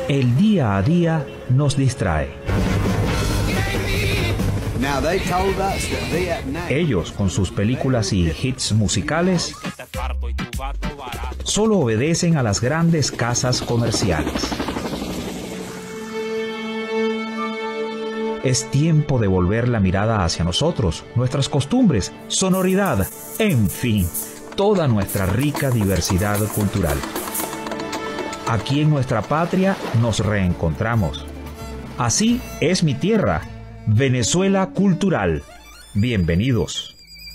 El día a día nos distrae. Ellos, con sus películas y hits musicales, solo obedecen a las grandes casas comerciales. Es tiempo de volver la mirada hacia nosotros, nuestras costumbres, sonoridad, en fin, toda nuestra rica diversidad cultural. Aquí en nuestra patria nos reencontramos. Así es mi tierra, Venezuela Cultural. Bienvenidos.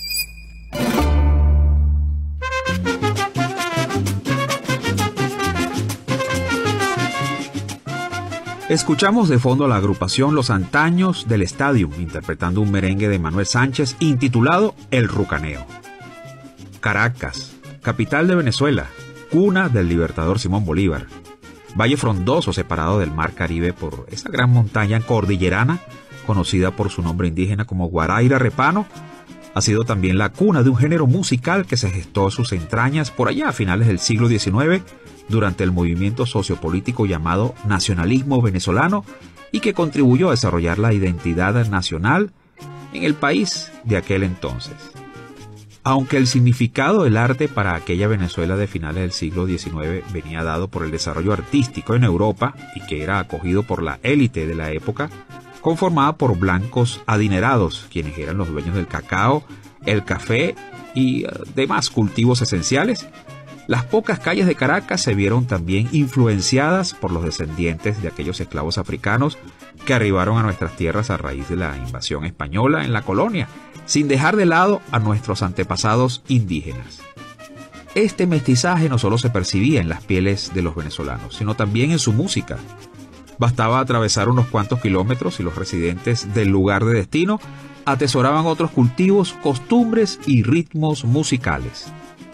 Escuchamos de fondo a la agrupación Los Antaños del Estadio, interpretando un merengue de Manuel Sánchez intitulado El Rucaneo. Caracas, capital de Venezuela, cuna del libertador Simón Bolívar. Valle frondoso separado del mar Caribe por esa gran montaña cordillerana, conocida por su nombre indígena como Guaraíra Repano, ha sido también la cuna de un género musical que se gestó a sus entrañas por allá a finales del siglo XIX, durante el movimiento sociopolítico llamado nacionalismo venezolano y que contribuyó a desarrollar la identidad nacional en el país de aquel entonces. Aunque el significado del arte para aquella Venezuela de finales del siglo XIX venía dado por el desarrollo artístico en Europa y que era acogido por la élite de la época, conformada por blancos adinerados, quienes eran los dueños del cacao, el café y demás cultivos esenciales, las pocas calles de Caracas se vieron también influenciadas por los descendientes de aquellos esclavos africanos que arribaron a nuestras tierras a raíz de la invasión española en la colonia, sin dejar de lado a nuestros antepasados indígenas. Este mestizaje no solo se percibía en las pieles de los venezolanos, sino también en su música. Bastaba atravesar unos cuantos kilómetros y los residentes del lugar de destino atesoraban otros cultivos, costumbres y ritmos musicales.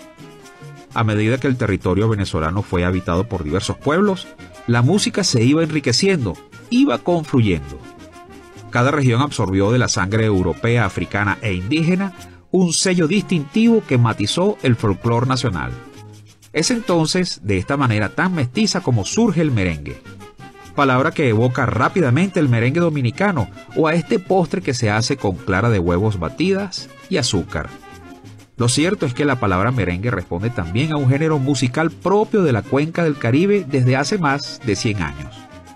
A medida que el territorio venezolano fue habitado por diversos pueblos, la música se iba enriqueciendo, iba confluyendo. Cada región absorbió de la sangre europea, africana e indígena un sello distintivo que matizó el folclore nacional. Es entonces de esta manera tan mestiza como surge el merengue, palabra que evoca rápidamente el merengue dominicano o a este postre que se hace con clara de huevos batidas y azúcar. Lo cierto es que la palabra merengue responde también a un género musical propio de la cuenca del Caribe desde hace más de 100 años.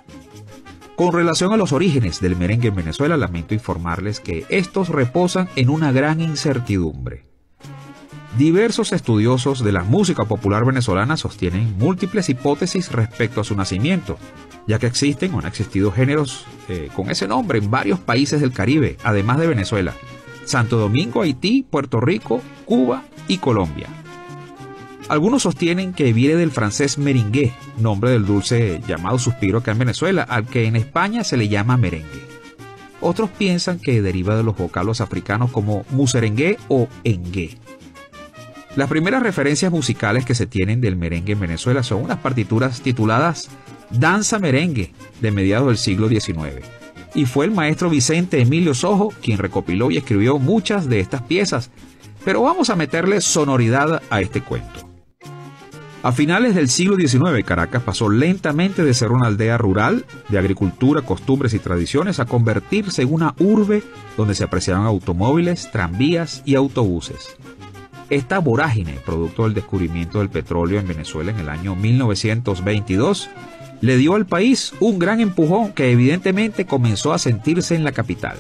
Con relación a los orígenes del merengue en Venezuela, lamento informarles que estos reposan en una gran incertidumbre. Diversos estudiosos de la música popular venezolana sostienen múltiples hipótesis respecto a su nacimiento, ya que existen o han existido géneros con ese nombre en varios países del Caribe, además de Venezuela: Santo Domingo, Haití, Puerto Rico, Cuba y Colombia. Algunos sostienen que viene del francés meringue, nombre del dulce llamado suspiro acá en Venezuela, al que en España se le llama merengue. Otros piensan que deriva de los vocablos africanos como muserengue o engue. Las primeras referencias musicales que se tienen del merengue en Venezuela son unas partituras tituladas Danza Merengue de mediados del siglo XIX. Y fue el maestro Vicente Emilio Sojo quien recopiló y escribió muchas de estas piezas, pero vamos a meterle sonoridad a este cuento. A finales del siglo XIX, Caracas pasó lentamente de ser una aldea rural, de agricultura, costumbres y tradiciones, a convertirse en una urbe donde se apreciaban automóviles, tranvías y autobuses. Esta vorágine, producto del descubrimiento del petróleo en Venezuela en el año 1922, le dio al país un gran empujón que evidentemente comenzó a sentirse en la capital.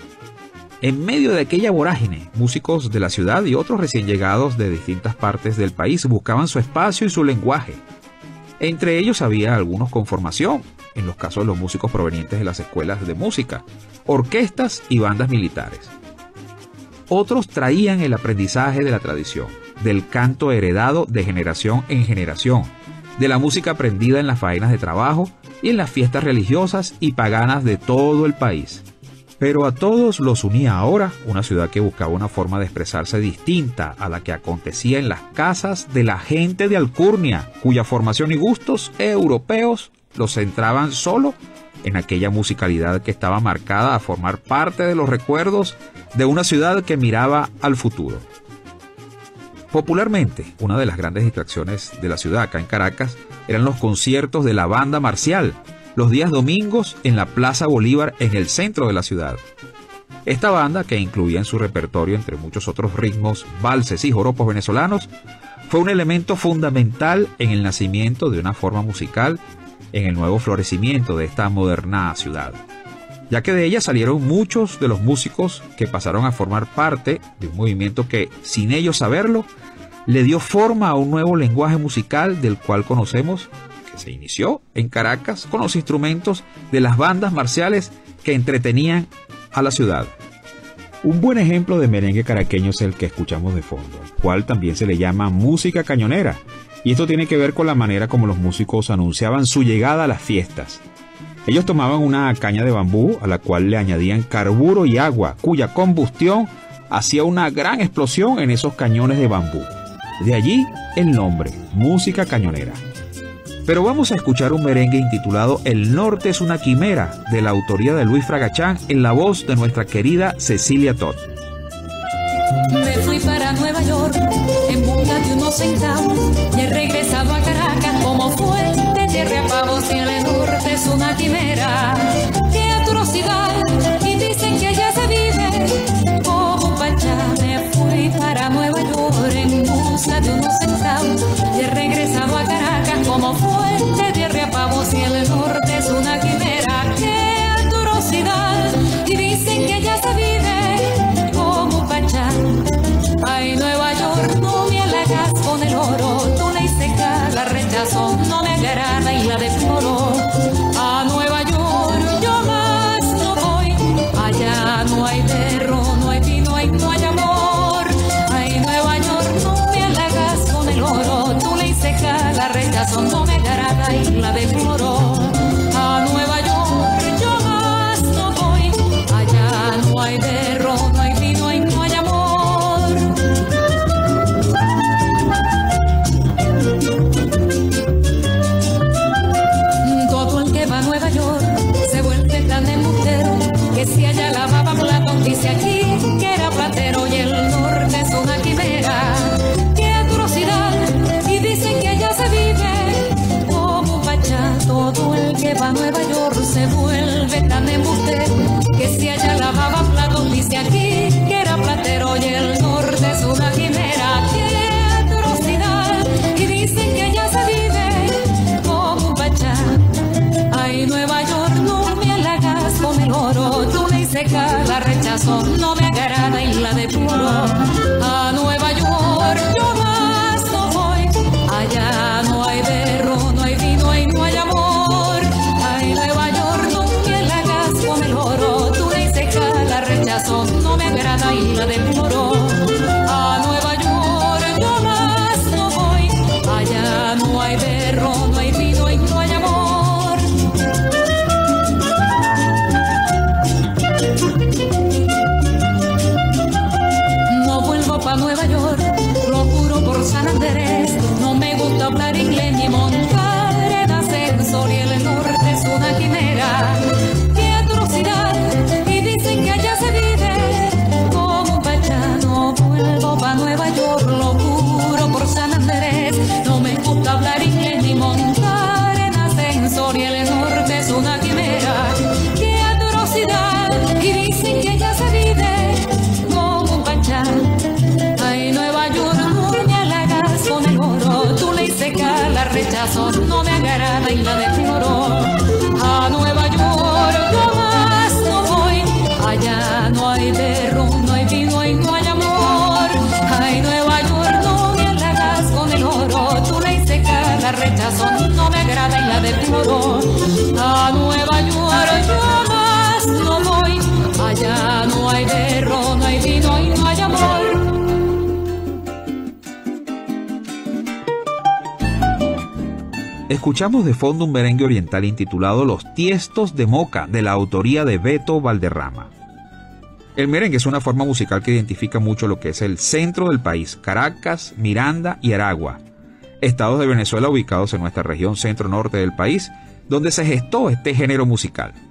En medio de aquella vorágine, músicos de la ciudad y otros recién llegados de distintas partes del país buscaban su espacio y su lenguaje. Entre ellos había algunos con formación, en los casos de los músicos provenientes de las escuelas de música, orquestas y bandas militares. Otros traían el aprendizaje de la tradición, del canto heredado de generación en generación, de la música aprendida en las faenas de trabajo y en las fiestas religiosas y paganas de todo el país. Pero a todos los unía ahora una ciudad que buscaba una forma de expresarse distinta a la que acontecía en las casas de la gente de alcurnia, cuya formación y gustos europeos los centraban solo en aquella musicalidad que estaba marcada a formar parte de los recuerdos de una ciudad que miraba al futuro. Popularmente, una de las grandes distracciones de la ciudad acá en Caracas eran los conciertos de la banda marcial, los días domingos en la Plaza Bolívar en el centro de la ciudad. Esta banda, que incluía en su repertorio, entre muchos otros ritmos, valses y joropos venezolanos, fue un elemento fundamental en el nacimiento de una forma musical, en el nuevo florecimiento de esta moderna ciudad, ya que de ella salieron muchos de los músicos que pasaron a formar parte de un movimiento que, sin ellos saberlo, le dio forma a un nuevo lenguaje musical del cual conocemos, que se inició en Caracas con los instrumentos de las bandas marciales que entretenían a la ciudad. Un buen ejemplo de merengue caraqueño es el que escuchamos de fondo, al cual también se le llama música cañonera, y esto tiene que ver con la manera como los músicos anunciaban su llegada a las fiestas. Ellos tomaban una caña de bambú a la cual le añadían carburo y agua, cuya combustión hacía una gran explosión en esos cañones de bambú. De allí el nombre, música cañonera. Pero vamos a escuchar un merengue intitulado El Norte es una quimera, de la autoría de Luis Fragachán, en la voz de nuestra querida Cecilia Todd. Me fui para Nueva York en busca de unos centavos y he regresado a Caracas como fuente de tierra a pavos, y el norte es una quimera. ¡Qué atrocidad! Y dicen que allá se vive como un pachá. Me fui para Nueva York en busca de unos centavos y he regresado a Caracas como fuente de tierra a pavos, y el norte es una quimera. ¡Qué atrocidad! Y dicen que allá se vive como un pachá. Ay, Nueva York, no me halagas con el oro, tú le seca la rechazo, no me agrada y la deploro. A Nueva York yo más no voy, allá no hay perro, no hay vino y no hay amor. Ay, Nueva York, no me halagas con el oro, tú le seca la rechazo, no me agrada y la deploro. A Nueva York yo más no voy, allá no hay perro, no hay vino y no hay amor. Nueva York se vuelve tan embustero que si allá lavaba platos dice aquí que era platero, y el norte es una quimera. ¡Qué atrocidad! Y dicen que allá se vive como un pachá. Todo el que va a Nueva York se vuelve tan embustero que si allá lavaba platos dice aquí que era platero, y el norte es una quimera. ¡Qué atrocidad! Y dicen que allá se vive como un pachá. Ay, Nueva York, no me halagas con el oro, tú le seca la rechazo, no me agrada y la deploro. A Nueva York yo más no voy, allá no hay berro, no hay vino y no hay amor. Ay, Nueva York, no me halagas con el oro, tú le seca la rechazo, no me agrada y la deploro. A Nueva York yo más no voy, allá no hay berro, no hay vino y no hay amor. No vuelvo pa' Nueva York, lo juro por San Andrés. No me gusta hablar inglés ni montar en ascensor, y el norte es una quimera. ¡Qué atrocidad! Y dicen que allá se vive como un pachá. No vuelvo pa' Nueva York, lo juro por San Andrés. No me gusta hablar inglés ni montar en ascensor, y el norte es una quimera. ¡Qué atrocidad! Y dicen que allá se vive como un pachá. Ay, Nueva York, no me halagas con el oro, tú le seca la rechazo, no me agrada y la deploro. A Nueva York yo más no voy, allá no hay perro, no hay vino y no hay amor. Ay, Nueva York, no me halagas con el oro, tú le seca la rechazo, no me agrada y la deploro. A Nueva York yo más no voy, allá no hay perro, no hay vino y no hay amor. Escuchamos de fondo un merengue oriental intitulado Los Tiestos de Moca, de la autoría de Beto Valderrama. El merengue es una forma musical que identifica mucho lo que es el centro del país, Caracas, Miranda y Aragua, estados de Venezuela ubicados en nuestra región centro-norte del país, donde se gestó este género musical.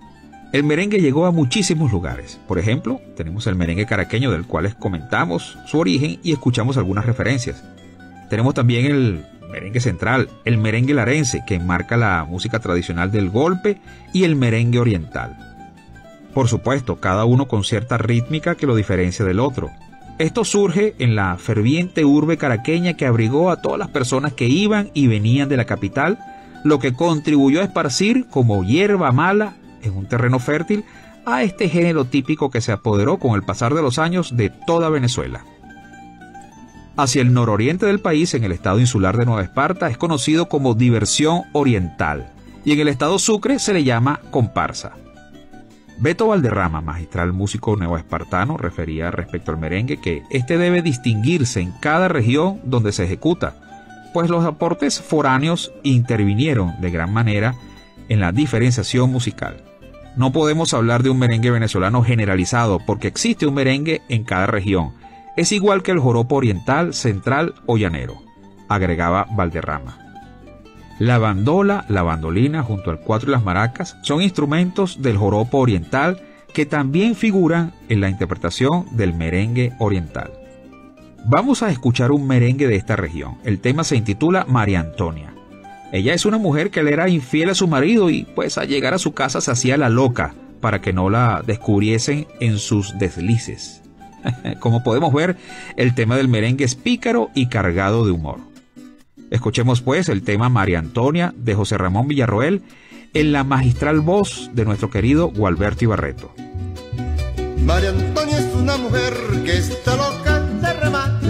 El merengue llegó a muchísimos lugares. Por ejemplo, tenemos el merengue caraqueño, del cual les comentamos su origen y escuchamos algunas referencias. Tenemos también el merengue central, el merengue larense, que enmarca la música tradicional del golpe, y el merengue oriental. Por supuesto, cada uno con cierta rítmica que lo diferencia del otro. Esto surge en la ferviente urbe caraqueña que abrigó a todas las personas que iban y venían de la capital, lo que contribuyó a esparcir como hierba mala en un terreno fértil a este género típico que se apoderó con el pasar de los años de toda Venezuela. Hacia el nororiente del país, en el estado insular de Nueva Esparta, es conocido como diversión oriental, y en el estado Sucre se le llama comparsa. Beto Valderrama, magistral músico neoespartano, refería respecto al merengue que este debe distinguirse en cada región donde se ejecuta, pues los aportes foráneos intervinieron de gran manera en la diferenciación musical. No podemos hablar de un merengue venezolano generalizado porque existe un merengue en cada región. Es igual que el joropo oriental, central o llanero, agregaba Valderrama. La bandola, la bandolina junto al cuatro y las maracas son instrumentos del joropo oriental que también figuran en la interpretación del merengue oriental. Vamos a escuchar un merengue de esta región. El tema se intitula María Antonia. Ella es una mujer que le era infiel a su marido y pues al llegar a su casa se hacía la loca para que no la descubriesen en sus deslices. Como podemos ver, el tema del merengue es pícaro y cargado de humor. Escuchemos pues el tema María Antonia de José Ramón Villarroel en la magistral voz de nuestro querido Gualberto Ibarreto. María Antonia es una mujer que está loca de remate,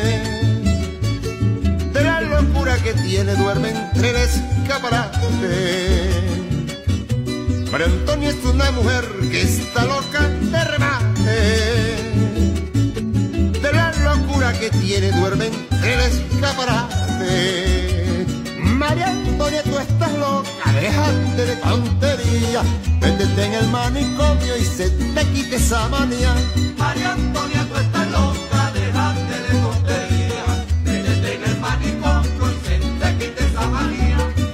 de la locura que tiene, duerme entre el escaparate. María Antonia es una mujer que está loca de remate, de la locura que tiene, duerme entre el escaparate. María Antonia, tú estás loca, déjate de tontería, métete en el manicomio y se te quite esa manía. María Antonia, tú estás loca, déjate de tontería, métete en el manicomio y se te quite esa manía.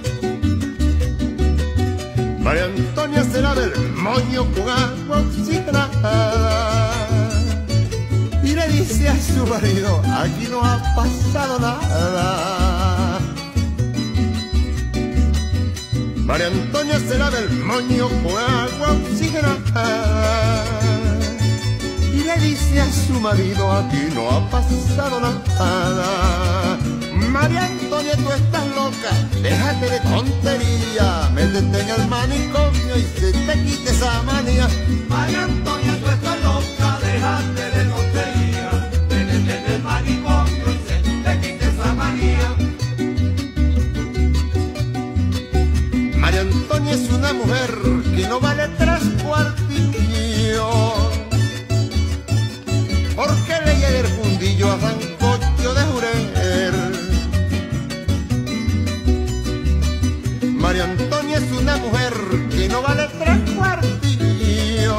María Antonia se lava el moño con agua oxigenada y le dice a su marido, aquí no ha pasado nada. María Antonia se lava el moño con agua oxigenada y le dice a su marido, aquí no ha pasado nada. María Antonia, tú estás loca, déjate de tontería, métete en el manicomio y se te quite esa manía. María Antonia, tú estás loca, déjate de tontería, métete en el manicomio y se te quite esa manía. María Antonia es una mujer que no vale 3 cuartillos, porque le llega el fundillo a sancocho de jurel. María Antonia es una mujer que no vale 3 cuartillos,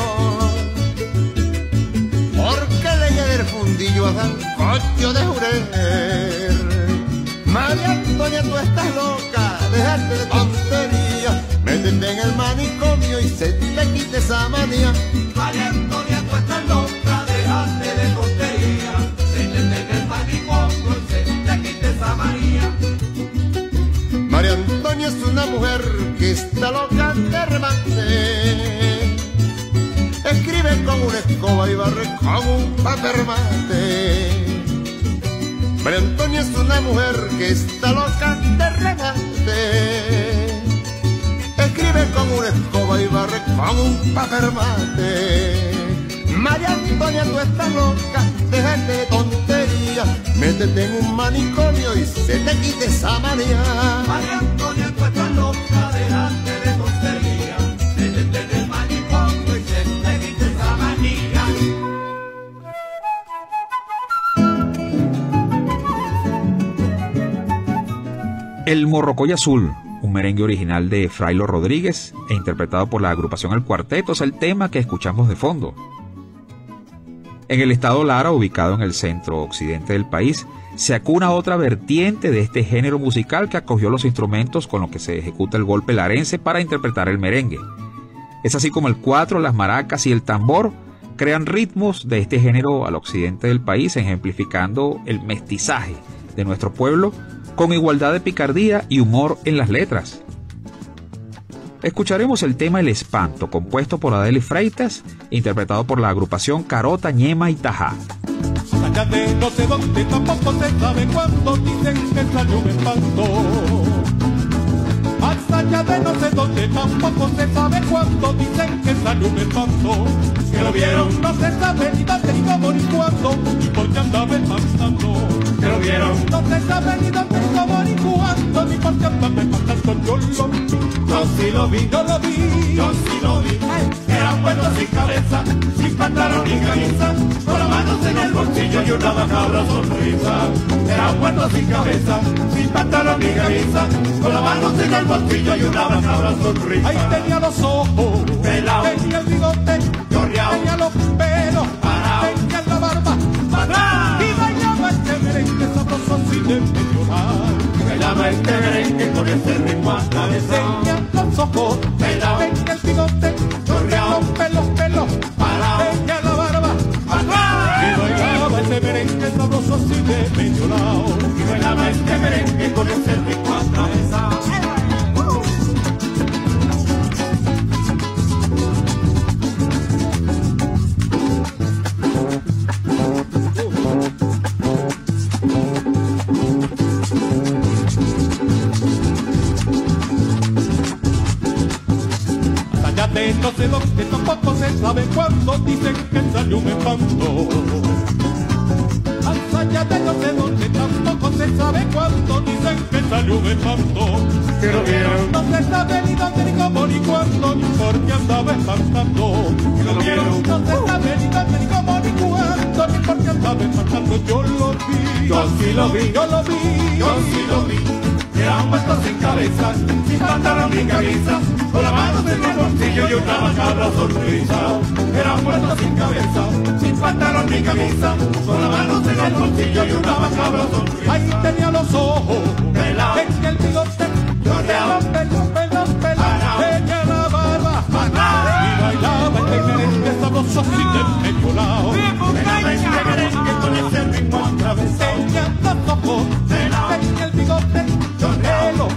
porque le llega el fundillo a sancocho de jurel. María Antonia, tú estás loca, déjate de tontería, métete en el manicomio y se te quite esa manía. María Antonia, tú estás loca, déjate de tontería, métete en el manicomio y se te quite esa manía. María Antonia es una mujer que está loca de remate, escribe con una escoba y barre con un papel mate. María Antonia es una mujer que está loca de remate, escribe con una escoba y barre con un papel mate. María Antonia, tú estás loca, déjate de tontería, métete en un manicomio y se te quite esa manía. María Antonia, tú estás loca, déjate de tontería, métete en el manicomio y se te quite esa manía. El Morrocoy Azul, un merengue original de Frailo Rodríguez e interpretado por la agrupación El Cuarteto, es el tema que escuchamos de fondo. En el estado Lara, ubicado en el centro-occidente del país, se acuna otra vertiente de este género musical que acogió los instrumentos con los que se ejecuta el golpe larense para interpretar el merengue. Es así como el cuatro, las maracas y el tambor crean ritmos de este género al occidente del país, ejemplificando el mestizaje de nuestro pueblo con igualdad de picardía y humor en las letras. Escucharemos el tema El Espanto, compuesto por Adeli Freitas, interpretado por la agrupación Carota, Ñema y Tajá. Allá de no sé dónde tampoco se sabe cuándo dicen que salió un espanto. Más allá de no sé dónde tampoco se sabe cuándo dicen que salió un espanto. Que lo vieron, no se sabe ni dónde, ni cómo, ni cuándo, ni por qué andaba espantando. Que lo vieron, no se sabe ni dónde, ni cómo, ni cuándo, ni por qué andaba espantando. Yo lo vi, yo sí lo vi, yo lo vi, yo sí lo vi. Era un puerto sin cabeza, sin pantalón ni camisa, con las manos en el bolsillo y una macabra sonrisa. Era un puerto sin cabeza, sin pantalón ni camisa, con las manos en el bolsillo y una macabra sonrisa. Ahí tenía los ojos pelados, tenía el bigote chorreado, tenía los pelos parados, tenía la barba parada, y bailaba este merengue sabroso así de medio lado. Y bailaba este merengue con ese ritmo a cabeza. Tenía los ojos pelados, tenía el bigote chorreado, los pelos parados, tenía la barba parada, y bailaba este merengue sabroso así de medio lado. Y bailaba este merengue con ese ritmo a cabeza. No sé dónde, tampoco se sabe cuándo dicen que salió un espanto. Más allá de no sé dónde, tampoco se sabe cuándo dicen que salió un espanto. Que lo vieron, no se sabe ni dónde, ni cómo, ni cuándo, ni por qué andaba espantando. Que lo vieron, no se sabe ni dónde, ni cómo, ni cuándo, ni por qué andaba espantando. Yo lo vi, yo sí lo vi, yo lo vi, yo sí lo vi. Era un puesto sin cabeza, sin pantalón ni camisa, con las manos en el bolsillo y una macabra sonrisa. Era un puesto sin cabeza, sin pantalón ni camisa, con las manos en el bolsillo y una macabra sonrisa. Ahí tenía los ojos pelados, tenía el bigote chorreado, pelos, tenía la barba parada, y bailaba este merengue sabroso así de medio lado. Bailaba este merengue con ese ritmo atravesado. Tenía los ojos pelados, tenía el bigote chorreado,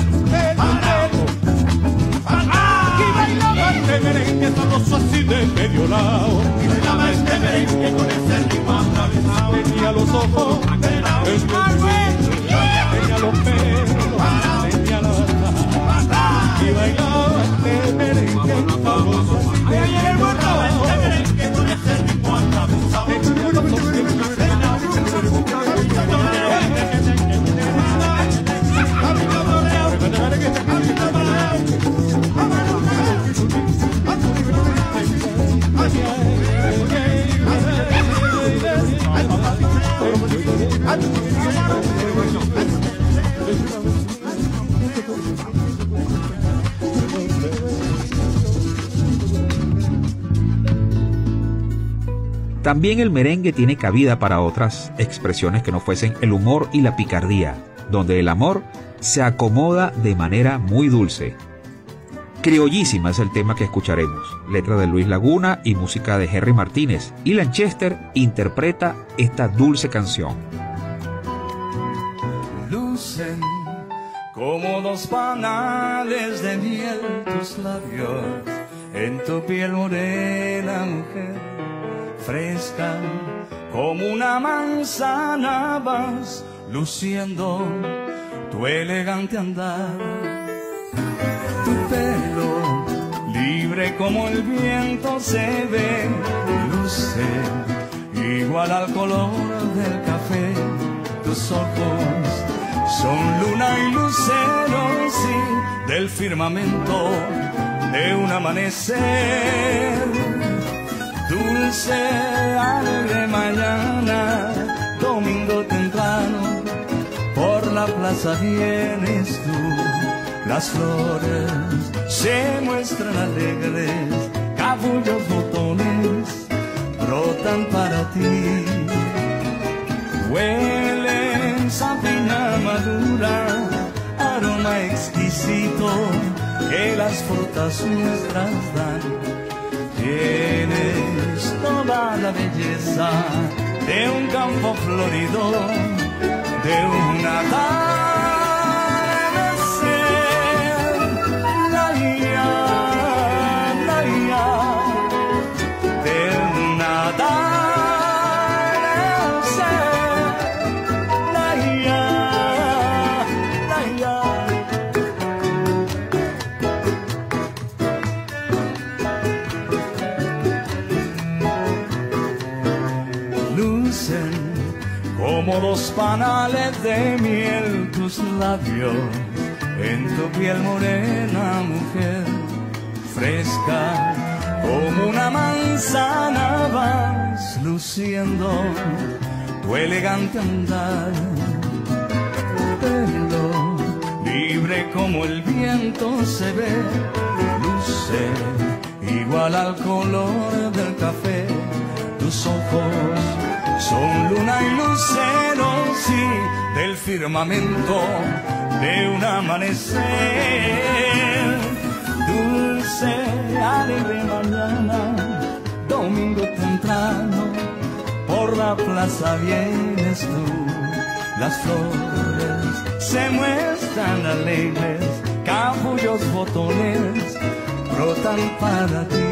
y bailaba este merengue sabroso así de medio lado. Y bailaba este merengue con ese ritmo atravesado. Tenía los ojos pelados, tenía los pelos, tenía la barba, y bailaba este merengue sabroso así de medio lado. Este merengue con ese ritmo atravesado. Tenía los ojos También el merengue tiene cabida para otras expresiones que no fuesen el humor y la picardía, donde el amor se acomoda de manera muy dulce. Criollísima es el tema que escucharemos, letra de Luis Laguna y música de Henry Martínez, y Lanchester interpreta esta dulce canción. Lucen como dos panales de miel tus labios, en tu piel morena, mujer, fresca como una manzana vas luciendo tu elegante andar. Tu pelo libre como el viento se ve, luce igual al color del café. Tus ojos son luna y lucero, sí, del firmamento de un amanecer. Dulce, alegre mañana, domingo temprano, por la plaza vienes tú. Las flores se muestran alegres, capullos, botones brotan para ti. Huelen sapina madura, aroma exquisito que las frutas nuestras dan. Tienes toda la belleza de un campo florido, de un atardecer. Como dos panales de miel tus labios, en tu piel morena, mujer, fresca como una manzana vas luciendo tu elegante andar. Pelo libre como el viento se ve, luce igual al color del café, tus ojos son luna y luceros, sí, del firmamento de un amanecer. Dulce, alegre mañana, domingo temprano, por la plaza vienes tú. Las flores se muestran alegres, capullos, botones brotan para ti.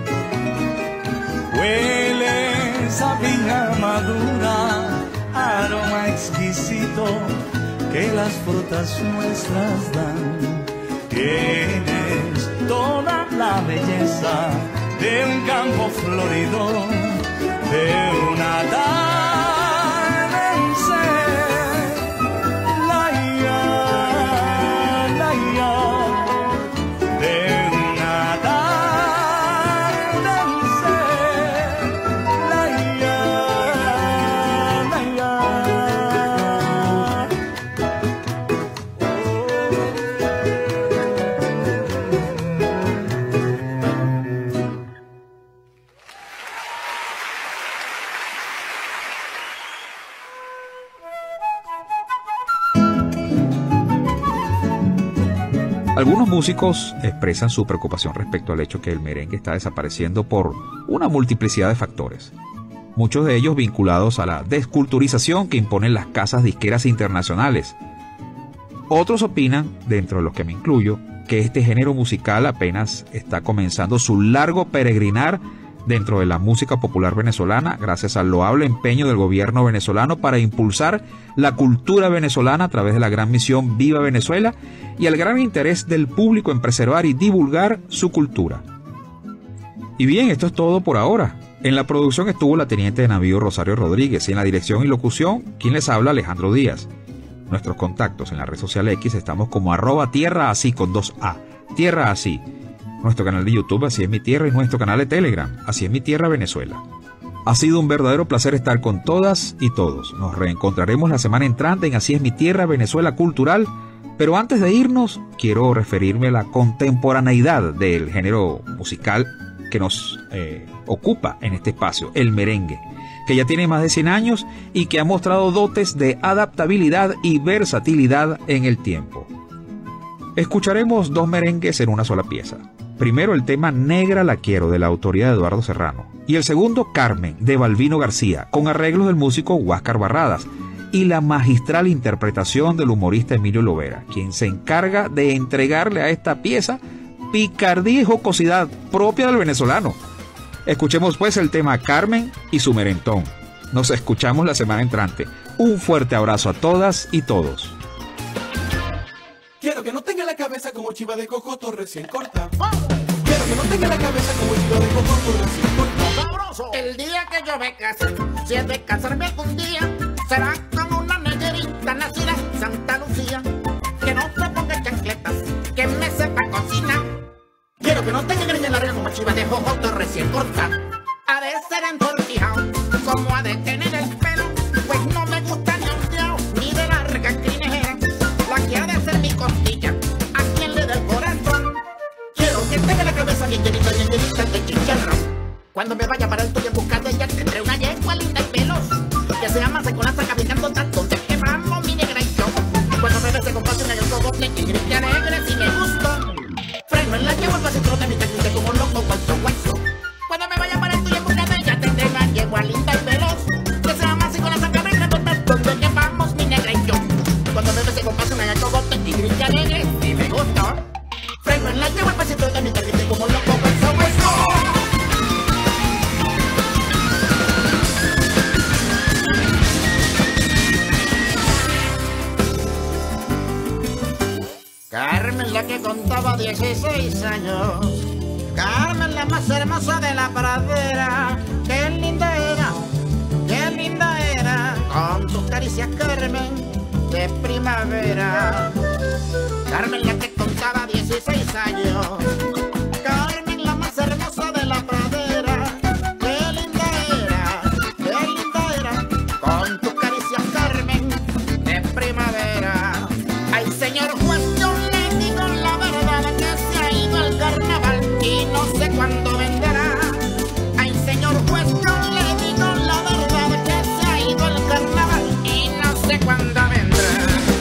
Hueles a piña madura, aroma exquisito que las frutas nuestras dan. Tienes toda la belleza de un campo florido, de una atardecer. Algunos músicos expresan su preocupación respecto al hecho que el merengue está desapareciendo por una multiplicidad de factores, muchos de ellos vinculados a la desculturización que imponen las casas disqueras internacionales. Otros opinan, dentro de los que me incluyo, que este género musical apenas está comenzando su largo peregrinar dentro de la música popular venezolana, gracias al loable empeño del gobierno venezolano para impulsar la cultura venezolana a través de la gran misión Viva Venezuela y al gran interés del público en preservar y divulgar su cultura. Y bien, esto es todo por ahora. En la producción estuvo la teniente de navío Rosario Rodríguez y en la dirección y locución, quien les habla, Alejandro Díaz. Nuestros contactos en la red social X estamos como @tierraasí con 2A, Tierra Así. Nuestro canal de YouTube, Así es mi tierra, y nuestro canal de Telegram, Así es mi tierra, Venezuela. Ha sido un verdadero placer estar con todas y todos. Nos reencontraremos la semana entrante en Así es mi tierra, Venezuela Cultural. Pero antes de irnos, quiero referirme a la contemporaneidad del género musical que nos ocupa en este espacio, el merengue, que ya tiene más de 100 años y que ha mostrado dotes de adaptabilidad y versatilidad en el tiempo. Escucharemos dos merengues en una sola pieza. Primero el tema Negra la quiero, de la autoría de Eduardo Serrano, y el segundo Carmen, de Balbino García, con arreglos del músico Huáscar Barradas y la magistral interpretación del humorista Emilio Lovera, quien se encarga de entregarle a esta pieza picardía y jocosidad propia del venezolano. Escuchemos pues el tema Carmen y su merentón. Nos escuchamos la semana entrante. Un fuerte abrazo a todas y todos. Quiero que no tenga la cabeza como chiva de cocoto recién corta. Quiero que no tenga la cabeza como chiva de cocoto recién corta. ¡Sabroso! El día que yo me case, si he de casarme algún día, será con una negrita nacida en Santa Lucía, que no se ponga chancletas, que me sepa cocinar. Quiero que no tenga greña larga como chiva de cocoto recién corta. Ha de ser entortijado, como ha de tener el pelo, pues no me gusta ni ondeado, ni de larga crinejera. La quiero de ser mi costilla, a quien le dé el corazón. Quiero que tenga la cabeza bien llenita de chicharrón. Cuando me vaya para el tuyo en busca de ella, tendré una yegua linda y veloz, que se llama con la saca picando tanto, de que vamos mi negra y yo. Cuando me bese con pasión en el cogote, Carmen la que contaba 16 años. Carmen la más hermosa de la pradera. Qué linda era, con tus caricias, Carmen, de primavera. Carmen la que contaba 16 años. Carmen la más hermosa de la pradera. Qué linda era, con tus caricias, Carmen, de primavera. Ay, señor juez, yo le digo la verdad que se ha ido al carnaval y no sé cuándo vendrá. Ay, señor juez, yo le digo la verdad que se ha ido al carnaval y no sé cuándo vendrá.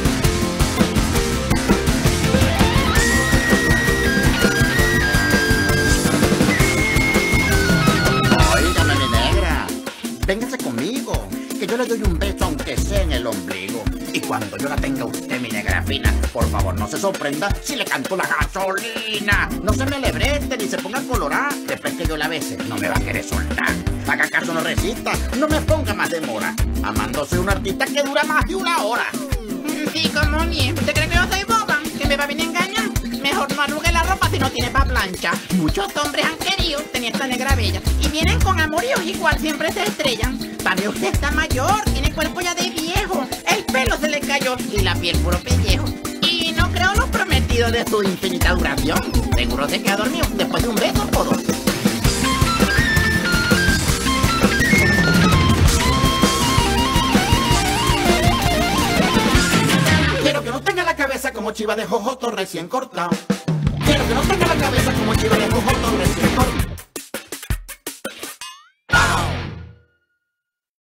Óigame, mi negra, véngase conmigo, que yo le doy un beso aunque sea en el ombligo. Y cuando yo la tenga usted, mi negra fina, por favor no se sorprenda si le canto la gasolina. No se me alebreste ni se ponga colorada. Después que yo la bese, no me va a querer soltar. Haga caso, no resista, no me ponga más demora. Amándose un artista que dura más de una hora. Sí, como ni. ¿Usted cree que yo soy boba? ¿Que me va a venir a engañar? Mejor no arrugue la ropa si no tiene pa' plancha. Muchos hombres han querido tener esta negra bella y vienen con amoríos igual, siempre se estrellan. Para mí usted está mayor, tiene cuerpo ya de viejo, el pelo se le cayó y la piel puro pellejo. Y no creo los prometidos de su infinita duración. Seguro se queda dormido después de un beso o dos. Quiero que no tenga la cabeza como chiva de jojoto recién cortado. Quiero que no tenga la cabeza como chiva de jojoto recién cortado.